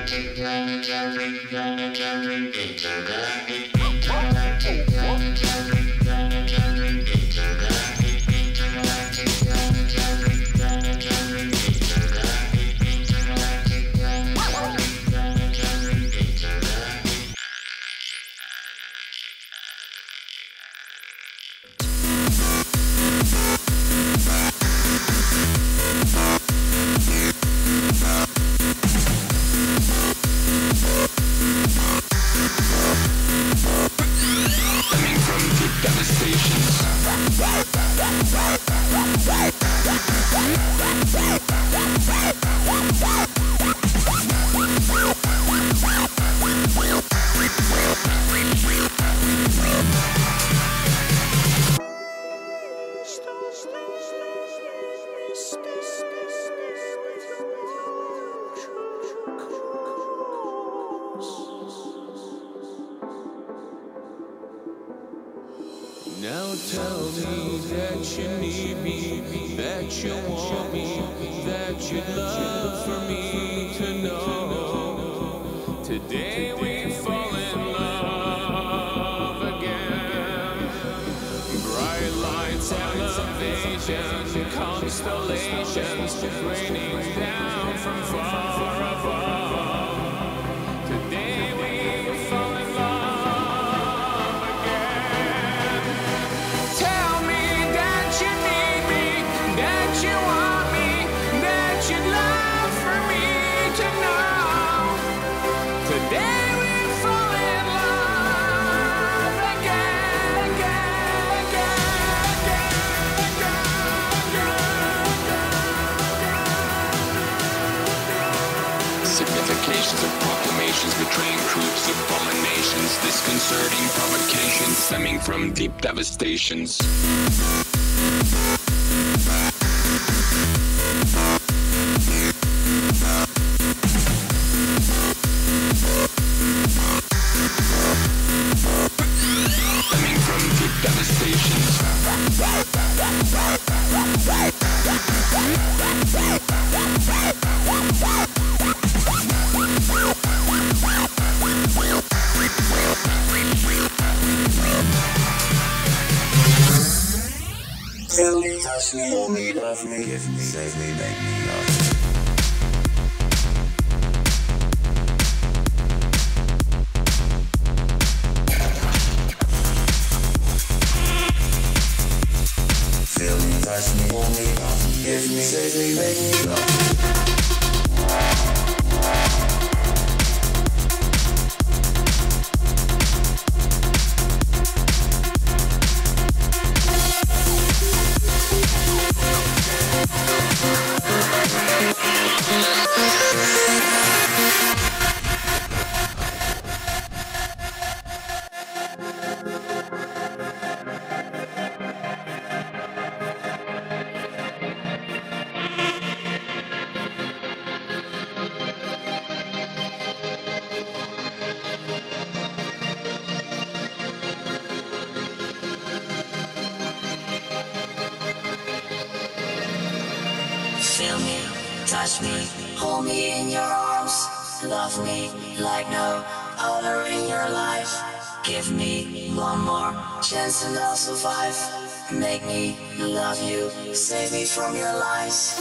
Now tell me that you need me, that you want me, that you'd love for me to know. Today we fall in love again. Bright lights, elevation, constellations raining down from far above. Today we fall in love. Significations of proclamations betraying troops, abominations, disconcerting provocations stemming from deep devastations. Stemming from deep devastations. Tell me, touch me, hold me, love me, give me, save me, make me love. Feel me, touch me, hold me, love me, give me, save me, make me love. Feel me, touch me, hold me in your arms. Love me like no other in your life. Give me one more chance and I'll survive. Make me love you, save me from your lies.